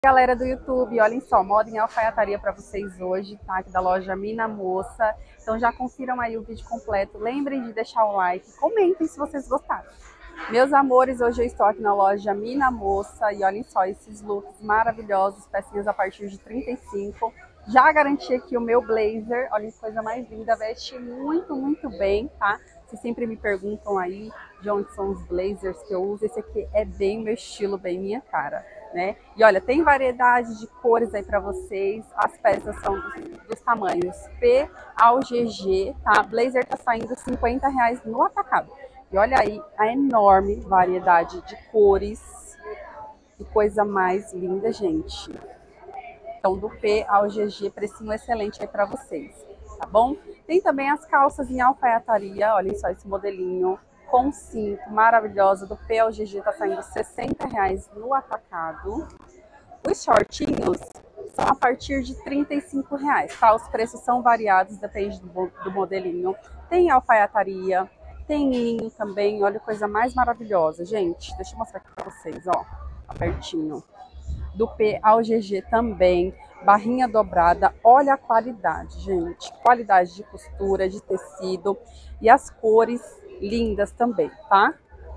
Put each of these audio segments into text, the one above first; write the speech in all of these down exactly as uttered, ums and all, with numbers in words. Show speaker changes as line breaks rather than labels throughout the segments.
Galera do YouTube, olhem só, moda em alfaiataria para vocês hoje, tá? Aqui da loja Mina Moça. Então já confiram aí o vídeo completo. Lembrem de deixar o like, comentem se vocês gostaram. Meus amores, hoje eu estou aqui na loja Mina Moça e olhem só esses looks maravilhosos, pecinhas a partir de trinta e cinco. Já garanti aqui o meu blazer, olha que coisa mais linda, veste muito, muito bem, tá? Vocês sempre me perguntam aí de onde são os blazers que eu uso. Esse aqui é bem meu estilo, bem minha cara, né? E olha, tem variedade de cores aí para vocês. As peças são dos, dos tamanhos P ao G G, tá? Blazer tá saindo cinquenta reais no atacado. E olha aí a enorme variedade de cores. Que coisa mais linda, gente. Então, do P ao G G, precinho excelente aí para vocês, tá bom? Tem também as calças em alfaiataria, olhem só esse modelinho com cinto, maravilhosa, do P ao G G tá saindo sessenta reais no atacado. Os shortinhos são a partir de trinta e cinco reais, tá? Os preços são variados, depende do, do modelinho. Tem alfaiataria, tem linho também, olha que coisa mais maravilhosa, gente. Deixa eu mostrar aqui para vocês, ó, apertinho. Do P ao G G também, barrinha dobrada, olha a qualidade, gente, qualidade de costura, de tecido e as cores lindas também, tá?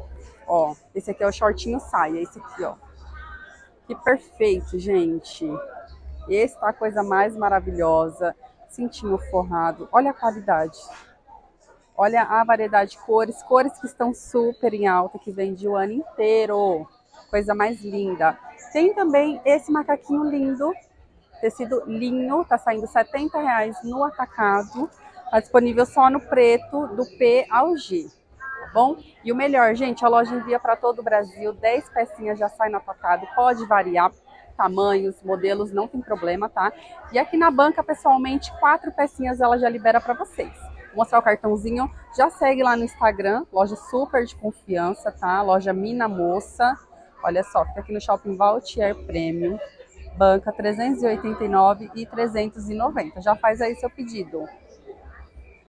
Ó, esse aqui é o shortinho saia, esse aqui, ó, que perfeito, gente, esse tá a coisa mais maravilhosa, cintinho forrado, olha a qualidade, olha a variedade de cores, cores que estão super em alta, que vende o ano inteiro, coisa mais linda. Tem também esse macaquinho lindo, tecido linho, tá saindo setenta reais no atacado. Tá disponível só no preto, do P ao G, tá bom? E o melhor, gente, a loja envia para todo o Brasil, dez pecinhas já sai no atacado, pode variar tamanhos, modelos, não tem problema, tá? E aqui na banca, pessoalmente, quatro pecinhas ela já libera para vocês. Vou mostrar o cartãozinho, já segue lá no Instagram, loja super de confiança, tá? Loja Mina Moça. Olha só, fica aqui no Shopping Valtier Premium, banca trezentos e oitenta e nove e trezentos e noventa. Já faz aí seu pedido.